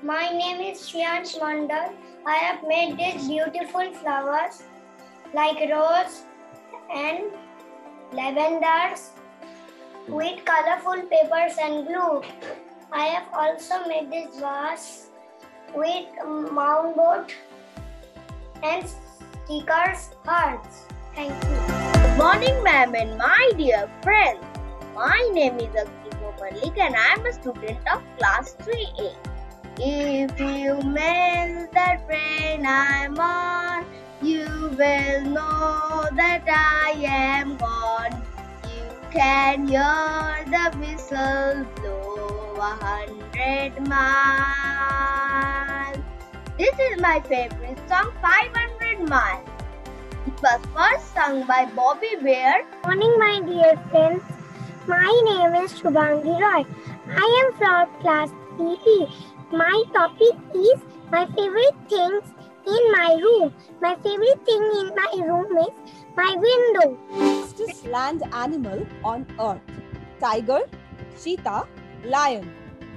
My name is Shriyansh Mandal. I have made these beautiful flowers like rose and lavenders with colorful papers and glue. I have also made this vase with mound board and stickers, hearts. Thank you. Good morning, ma'am, and my dear friends. My name is Aktivo Malik and I am a student of class 3A. If you miss the train I'm on, you will know that I am gone. You can hear the whistle blow 100 miles. This is my favorite song, 500 Miles. It was first sung by Bobby Bear. Morning, my dear friends. My name is Shubhangi Roy. I am from class 3E. My topic is my favorite things in my room. My favorite thing in my room is my window. Fastest land animal on earth? Tiger, cheetah, lion.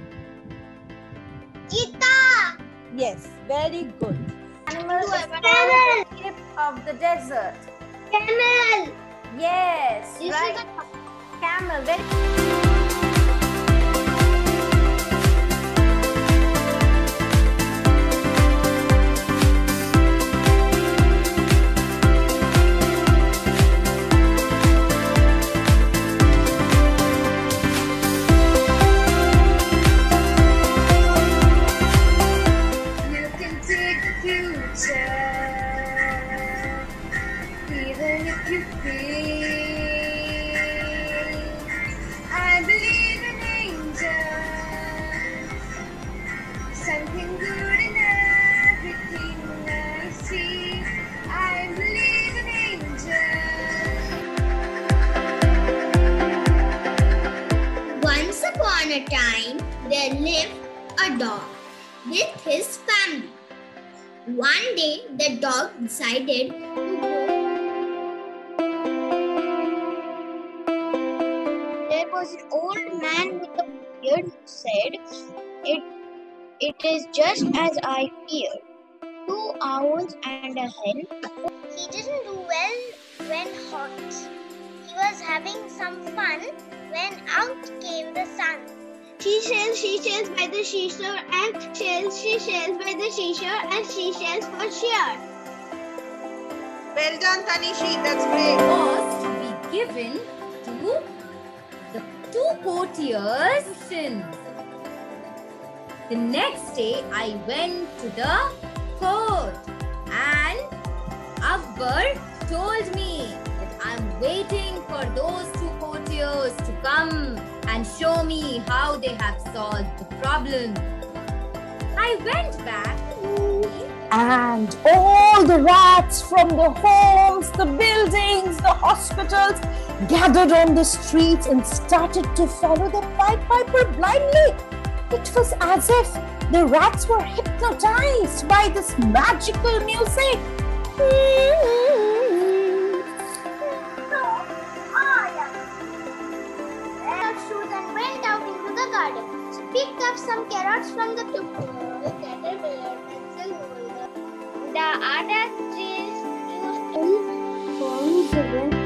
Cheetah. Yes, very good. Animal is Camel. tip of the desert. Camel. Yes, This right. is Camel. Very You can take the future, even if you fail. I believe in angels, something good in everything I see. I believe in angels. Once upon a time, there lived a dog with his family. One day, the dog decided to go. There was an old man with a beard who said, It is just as I feared. 2 owls and a hen. He didn't do well when hot. He was having some fun when out came the sun. She by the seashore and she by the seashore and seashells for cheer. Well done, Tanishi. That's great. was to be given to the 2 courtiers. The next day, I went to the court and Akbar told me that I'm waiting for those 2 courtiers to come and show me how they have solved the problem. I went back And all the rats from the homes, the buildings, the hospitals gathered on the streets and started to follow the Pied Piper blindly. It was as if the rats were hypnotized by this magical music. Shoes and went out into the garden. She picked up some carrots from the caterpillar pencil holder. The other trees used to form the